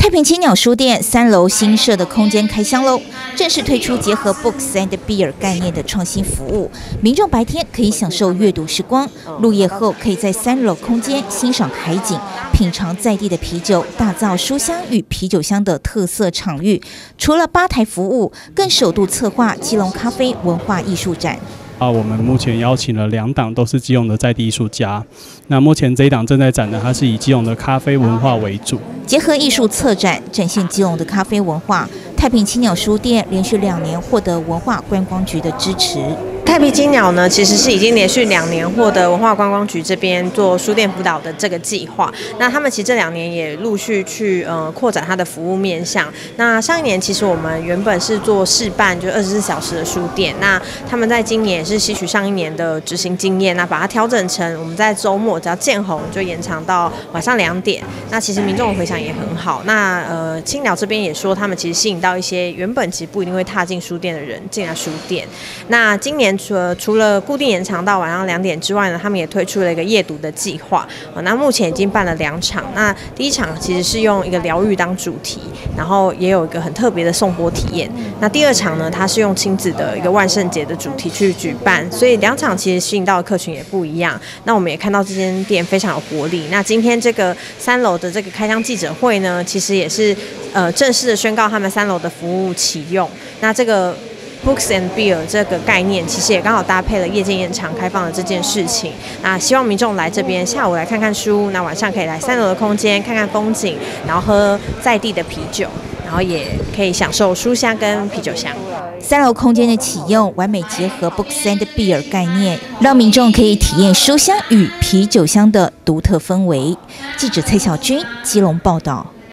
太平青鸟书店3楼新设的空间开箱喽，正式推出结合 Books and Beer 概念的创新服务。民众白天可以享受阅读时光，入夜后可以在3楼空间欣赏海景，品尝在地的啤酒，打造书香与啤酒香的特色场域。除了吧台服务，更首度策划基隆咖啡文化艺术展。 我们目前邀请了2档都是基隆的在地艺术家。那目前这一档正在展的，它是以基隆的咖啡文化为主， 结合艺术策展，展现基隆的咖啡文化。太平青鸟书店连续2年获得文化观光局的支持。 太平青鸟呢，其实是已经连续2年获得文化观光局这边做书店辅导的这个计划。那他们其实这2年也陆续去扩展它的服务面向。那上一年其实我们原本是做试办，就24小时的书店。那他们在今年也是吸取上一年的执行经验，那把它调整成我们在周末只要见红就延长到晚上2点。那其实民众的回响也很好。那青鸟这边也说，他们其实吸引到一些原本其实不一定会踏进书店的人进来书店。那今年除了固定延长到晚上2点之外呢，他们也推出了一个夜读的计划。那目前已经办了2场。那第一场其实是用一个疗愈当主题，然后也有一个很特别的颂钵体验。那第2场呢，它是用亲子的一个万圣节的主题去举办，所以2场其实吸引到的客群也不一样。那我们也看到这间店非常有活力。那今天这个3楼的这个开箱记者会呢，其实也是正式的宣告他们3楼的服务启用。那这个Books and Beer 这个概念，其实也刚好搭配了夜间延长开放的这件事情。那希望民众来这边下午来看看书，那晚上可以来3楼的空间看看风景，然后喝在地的啤酒，然后也可以享受书香跟啤酒香。 3楼空间的启用，完美结合 Books and Beer 概念，让民众可以体验书香与啤酒香的独特氛围。记者蔡小军基隆报道。